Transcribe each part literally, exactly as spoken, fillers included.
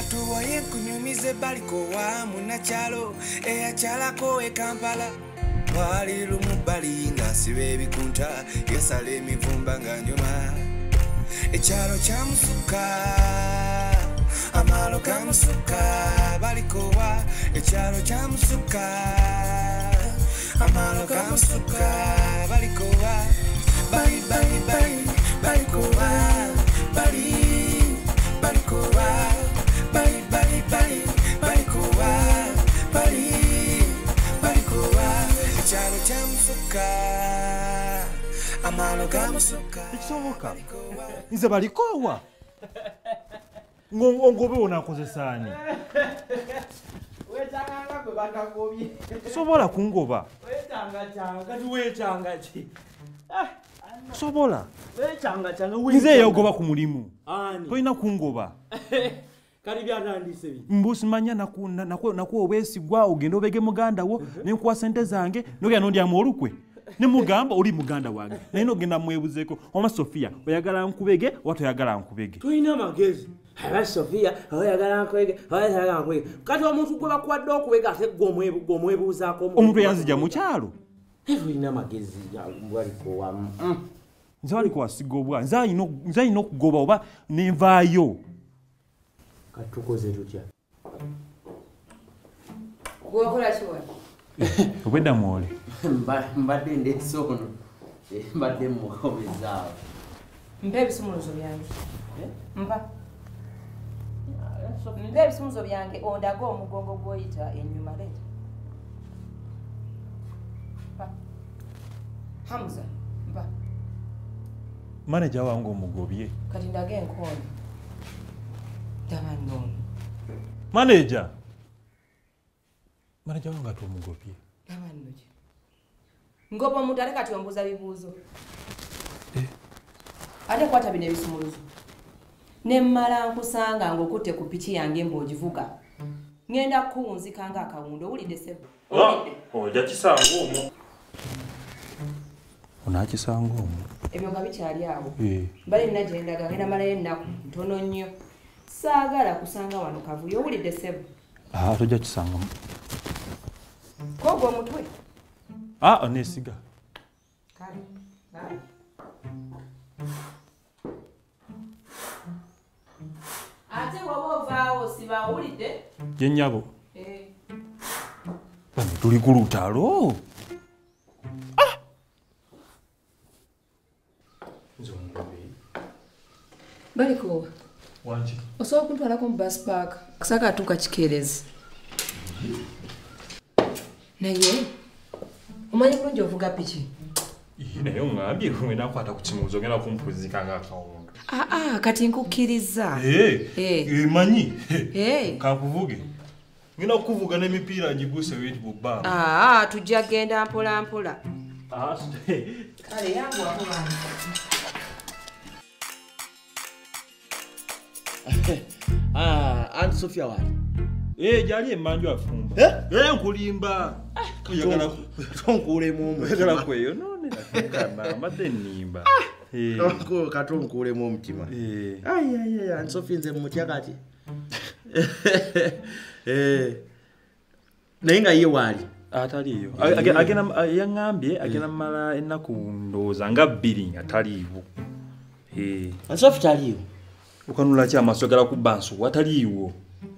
katuwaye kunyumize baliko wa munachalo eyachalako e Kampala wali lumu bali nga sibe bikunta yasale emivumba nga nyuma echalo cha musuka amalo ka musuka baliko wa echalo cha musuka amalo ka musuka baliko wa bali bali bali baliko wa bali baliko wa bali bali bali baliko wa bali baliko wa echalo cha musuka amalo ka musuka ikisoboka nze balikowa ngobe onakozesani wetanga gwe bakagobye sobola kungoba wetanga changa kati wetanga chi ah sobola wetanga changa nze yogoba ku mulimu ani toina kungoba kali byatandise bi mbusi manya naku naku naku obesigwa ogenda obege muganda wo nenkuwa sente zange nogya nondi amolukwe ne mugamba oli muganda wange naino ogenda mwebuzeko oma Sofia oyagala nkubege wato yagala nkubege toina magezi aba Sofia oyagala nkubege oyagala nkubege kati omuntu gwe bakwadde okubega ate gomwebu gomwebuzaako omuntu yanzija mu kyalo toina magezi mbali ko wa nze bali ko wasigobwa nze ayino nze ayino okugoba oba nenvaayo katukoze tutya gwokola kiwa obwedda mwole mbadde ndesono mbadde mukobezaawo mpe ebisumuluzo byange mpa mpe ebisumuluzo byange ondaga omugongo gwoyita ennyuma leeta mpa Hamza mpa manager wange omugobye kati ndaga enkono tamannono manager manager wange ati omugobye tamannoki ngoba omuntu ate kati ombuuza bibuuzo eh. ate kwata bino ebisumuluzo nemmala nkusanga ng'okutte ku piki yange mb'ogivuga ngenda kuwunzika ng'akawundo owulidde ssebo ojja kisanga omwo onakisanga omwo ebyo nga bikyali awo eh. mbale nina gyendaga ngenda malayo ennaku ntono nnyo saagala kusanga wano kavuyo owulidde ssebo ah, tojja kisanga koga omutwe ah, onesiga kale kale ate woba ovaawo siba owulidde gyennyabo eh. bano tuli ku lutalo ah! balikowa wangi osobola okuntwalako mu bus park kusaka atuuka kikeerezi naye omanyi bulungi ovuga piki naye oŋambye ngenda kukwata ku kimuuzo ogenda kumpuzika ng'akawunto aa kati nkukkiriza manyi Eh. kankuvuge ngenda kukuvuga n'emipiira ngiguse weti bubbanga aa tujja genda mpola mpola kale yanguwako bana ah Aunt Sofia wali eh jali emanju afumba eh nkulimba oyagala tonkule mu oyagala kweyo none kana mate nimba eh tonko katonkule mu mtima eh ai ai Aunt Sofia nze mutya kati eh nenga ye wali ataliyo agena yangambye agena mala enaku ndoza nga bbiri ataliwo eh Aunt Sofia taliyo ukanula kya masogala ku bansu wataliwo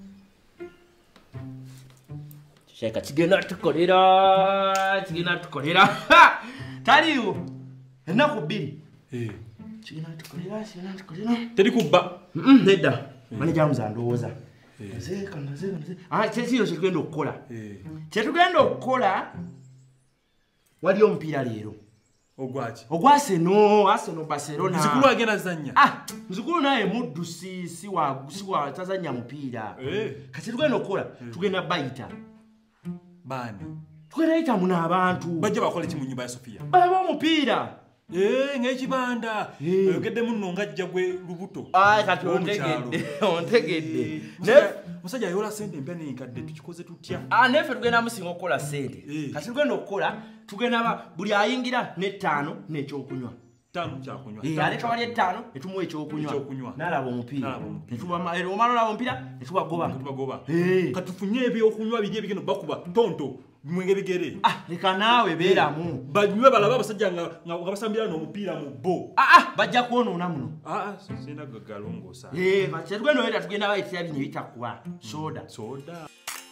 sheka kigenda tukolera kigenda tukolera taliwo enaku bbiri eh kigenda tukolera kigenda tukolera teri kubba nedda mane jamuza ndowooza nzeka nzeka nzeka ah kyekiro kyetugenda okukola kyetugenda okukola wali omupiira leero ogwaki ogwaseno Arsenal Barcelona nzikulu agenda zanya ah nzikulu naye muddu si si wa si wa tazanya mupiira eh kati tugenda okukola tugenda bayita bani tugenda bayita muna abantu bajja bakola ki mu nyumba ya Sofia balaba omupiira eh ng'ekibanda Eh. oyogedde munno ng'ajja gwe lubuto ah kati Omukyalo. ontegedde ontegedde Musajja- musajja ayola sente empya n'enkadde tukikoze tutya ah nefe tugenda musinga okukola sente Eh. kati tugenda okukola tugenda ba buli ayingira n'ettaano n'ekyokunywa tano kyakunywa. Eh aleka wali etaano etumuwa ekyokunywa. Ekyokunywa. N'alaba omupiira. N'alaba omupiira. Etuma omala olaba omupiira etubagoba. Tubagoba. Eh. Katufunye ebyokunywa biri ebigeno bakuba tonto mwenge bigere. Ah leka naawe beeramu. Banywe balaba abasajja nga nga basambira n'omupiira mu bo. Ah ah bajja kuonoona muno. Ah ah sina gagalongosa. Eh bache tugenda wenda tugenda bayitira binye bitakuba soda. Soda.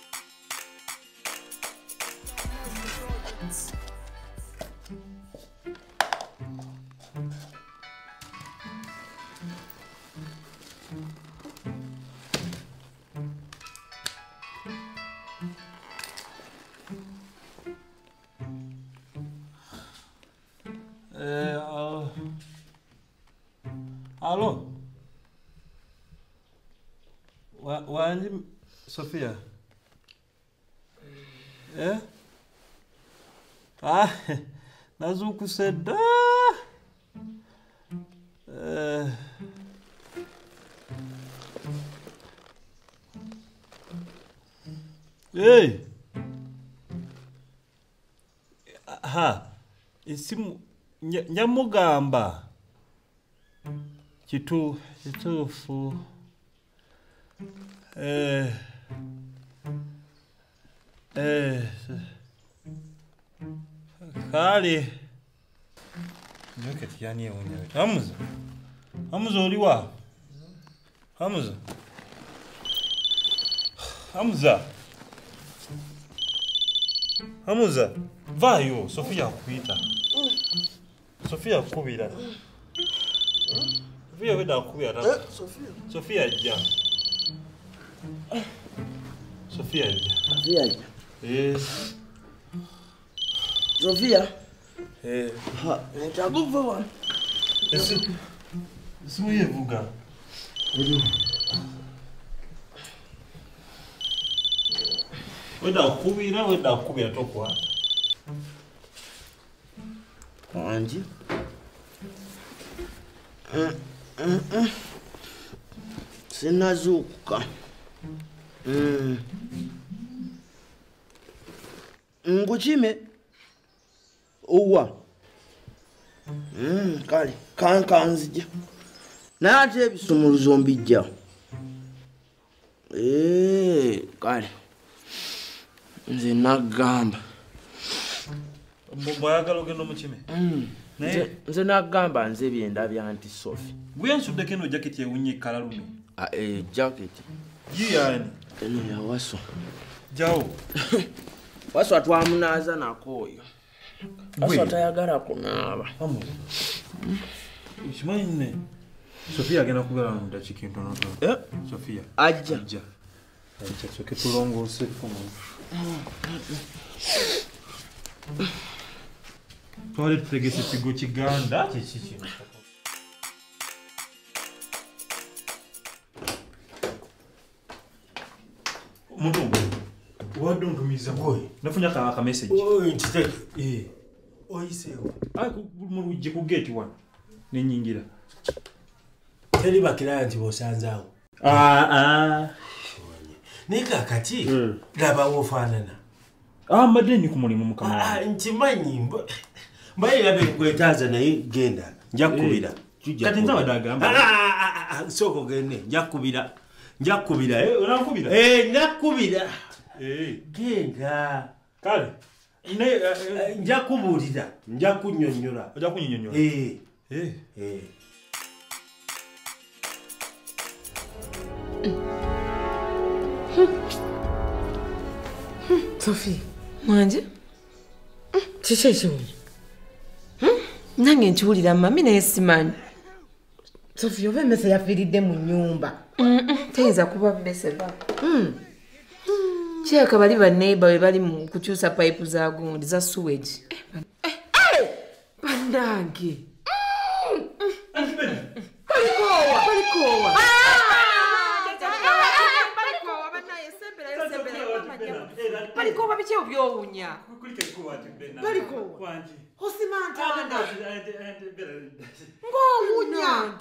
Eh, uh, Allo? Wa wanji Sofia? Eh? Ah, nazukusedda. Eh. Hey. Ha. Isimu nyamugamba kitu kitufu eh eh kali nyoke yani onyewe Hamza Hamza oliwa Hamza Hamza Hamza vayo Sofia kuita Sofia kubira. Sofia wenda kubira. Eh, Sofia. Sofia ja. Sofia ja. Sofia ja. Eh. Sofia. Eh. Ha, nitakuva wa. Esi. Simu yevuga. Wenda kubira, wenda kubira tokwa. Anji. Mm, mm, mm. Sinazuka. Mm. Nguchime. Uwa. Mm, kale kankanzija. Nate ebisumuluzo mbijja. Eh, kale. Nze nagamba. Mboyagala ogenda omukime. Mm. Nze nze nagamba nze byenda bya anti Sophie. Gwensude keno jacket yewunye kala lume. Ah eh jacket. Yiyani. Eno ya waso. Jao. Waso atwamunaza nakoyo. Waso atayagala kunaaba. Hamu. Ishmaine. Sofia agenda kubera mu dakika ntono. Eh? Sofia. Ajja. Ajja. Ajja soke tulongose kumu. Twale tutegese kigo kiganda kiki kino. Mutu. Wado ntumiza boy. Nafunya ka ka message. Oh, ntite. Eh. Oyisewo. Ah mu ruje ku gate one. Ne nyingira. Teri bakira nti bosanzawo. Ah ah. Nika kati Mm. laba wofanana. Ah madeni ku mulimu mukama. Ah ntimanyi mba. Mbaye yabe kwetaza naye genda. Njakubira. Kati nzawa dagamba. Ah ah soko gene njakubira. Njakubira eh Unankubira? eh nakubira. Eh. Genda. Kale. Ne Eh, njakubulira. Njakunyonyola. oja kunyinyonyola. Eh Eh. eh. Sophie, mwanje? Kiki ekiwunye? Nange nkiwulira mami naye simanyi. Sophie oba emmese yafiiridde mu nnyumba. Teyinza kuba mmese ba. Kirabika bali banneiba we bali mu kukyusa payipu za gundi za sewage. Bannange. Balikowa. Balikowa. Balikowa biki byowunya? Balikowa. Osimantana. Ng'owunya.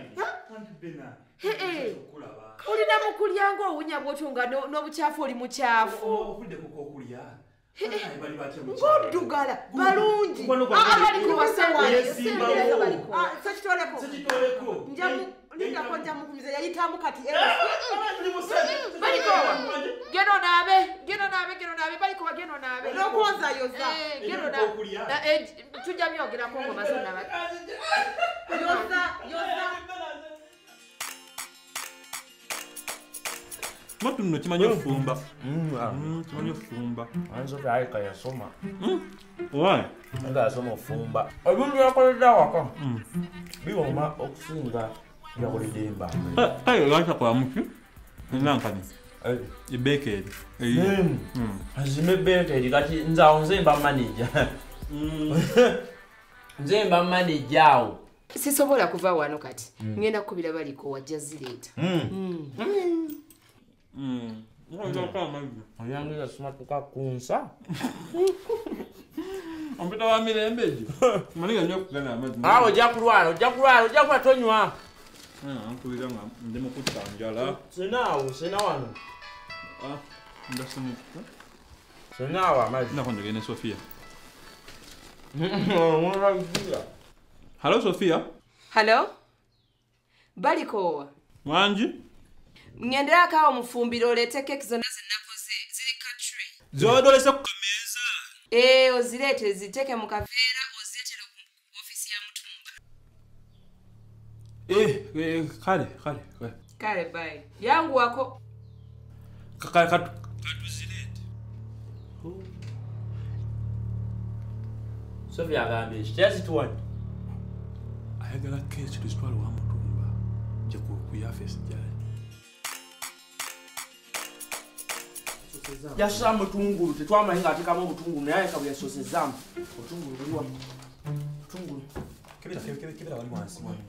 Hee. Olina mukulya ng'owunya bw'otyo nga n'obukyafu oli mukyafu. Ovudde kuko okulya. Ngoddugala balungi. Sekitoleko. Lindako nja mukumiza yayitamu kati. Balikowa. Geno naabe, geno naabe, geno naabe, balikowa geno naabe. Nokuwoza yoza. Eh, geno naabe. Tujja byogerako ngoma zonna bati. Yoza, yoza. Matu nno kimanyi okufumba. Kimanyi okufumba. Ansoka ayika yasoma. Why? Nga yasoma ofumba. Ebintu byakoledde awaka. Biwoma okusinga byakoledde embamba. Kale lwaki akola muki? Nankani. Ebekeri. Azime bekeri kati nze awo nze mba manager. Nze mba manager awo. Sisobola kuva wano kati. Ngenda kukubira baliko wajja zireeta. Mm. Ndio kama hivyo. Oyange yasoma tukakunsa. Ompita wa mirembeji. Maniga nyo kugana amazi. Ah, ojja kulwala, ojja kulwala, ojja kuba tonywa. Ah, mpulira nga ndimo kutanjala. Senaawo, sena wano. Ah, ndasoma. Senaawo amazi. Nakonje ne Sofia. Mwana biga. Hello Sofia. Hello? Balikowa. Wanji? Ngendera kawo mufumbiro olete keki zonna zinakoze ziri country. Zodolese ku meza. Eh, ozirete ziteke mu kaveera oziretera ku ofisi ya Mutumba. Eh, eh kale, kale, kale. Kale bye. Yangu wako. Kaka katu katuzirete. Sofia agambe, kiasi tuwani. Ayagala keki tuzitwala wa Mutumba. Je ku kuyafesi jali. Yasusa mutungulu, tetwamahinga atekamu obutungulu naye kabya sosezamu. Obutungulu buliwa. Obutungulu. Kebera kebera kebera wali wansi wali.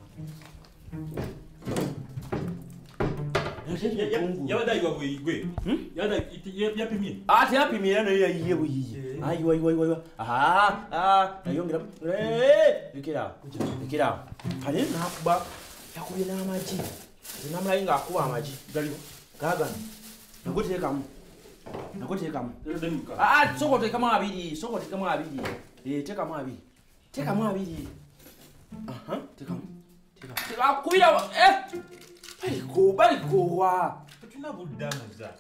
Yabada yiwa bwigwe. Yabada yapimye. Ati yapimye nayo yayiye buyiye. Ayiwa ayiwa ayiwa. Ah, ah, nayongera. Eh, bikira. Bikira. Kale nakuba yakubye n'amaji. Zinamulainga akuba amaji. Daliwo. Gagana. Nakuteekamu. Nakuteekamu. Ah, soko teekamu abiri, soko teekamu abiri. Eh, teekamu abiri. Teekamu abiri. Aha, teekamu. Teekamu. Akubira eh. Baliko, baliko wa. Tuna buddamu za.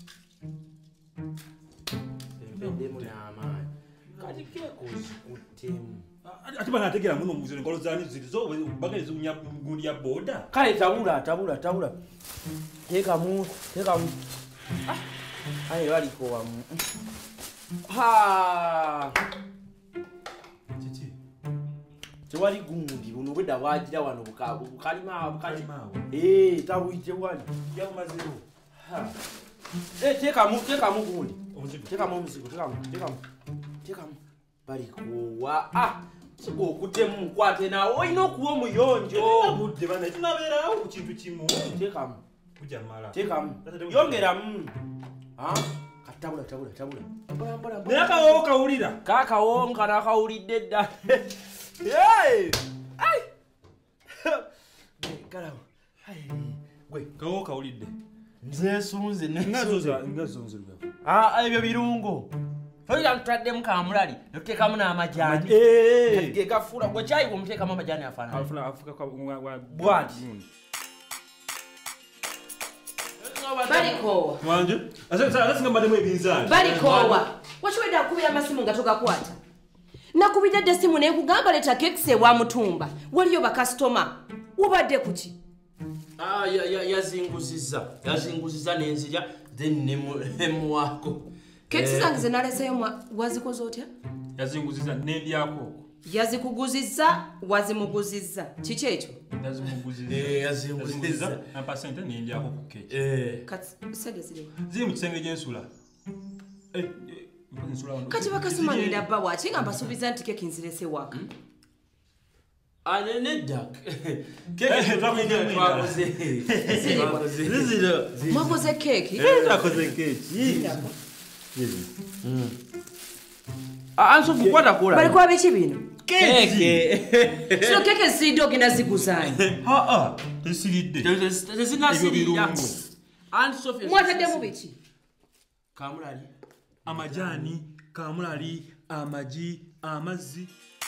Ndemu nama. Kati keko zikutemu. Ati bana ategera muno muzire ngolo zani zilizo bagale zunya gundi ya boda. Kale tabula, tabula, tabula. Teekamu, teekamu. Ah. Ayo baliko wa. Ha. Chichi. Tewali gundi buno bwedda bwagira wano bukabu bukalima bukalima. Eh, tabuyite wali. Ya maziro. Ha. Eh, teekamu, teekamu gundi. Omuzigo. Teekamu omuzigo, teekamu, teekamu. Teekamu. Baliko wa. Ah. Siko okutemu kwate nawo oyina okuwa omuyonjo. Budde bana tunabera ku kintu kimu. Teekamu. Kujja mala. Teekamu. Yongeramu. Ah. Katabula, tabula, tabula. Naye akawo kawulira. Kakawo nga nakawulidde dda. Hey! Ai! Kalawo. Ai. Gwe, Kawo kawulidde. nze sunze Ngazoza ngazonzirwa. Ah, ebyo birungo. Toyira mutaddemu kamulali, noteekamu n'amajani. Eh. Kati ge gafuula gwe kyayi bw'omuteekamu amajani afaanana. Afuna afuka kwa wa Bwati. Balikowa. Wanje? Asa asa ngamba demo ebinzani. Balikowa. Wachiweda kubira masimu nga togakwata. Nakubidde desimu ne kugamba leta kekse wa Mutumba. Waliyo ba customer. Ubadde kuki? Ah, ya ya yazinguziza. Yazinguziza nenzija then nemu wako. Kekse zange zinaleseyo wazikoze otya? Yazinguziza nendi yako. Yazikuguzizza, wazimuguzizza. Kiki ekyo? Yazimuguziza. Eh, yazinguziza. Ampa sente nendi yako ku keke. Eh. Kati sede ziriwa. Ziri mu kisenge gy'ensula. Eh, ensula wano. Kati bakasoma ngenda bba waki nga mbasuubiza nti keki nzirese waka. Ane nedda. Keke twakwende twakoze. Ziziro. Mwakoze keki? Twakoze keki. Ah, anso bukwata kola. Balikuwa biki bino? Keke. Sino keke zidde ogenda ziguzanya. Ha ha. Tesiridde. Tezinasirira. Anso fe. Mwataddemu biki? Kamulali. Amajani kamulali amagi amazzi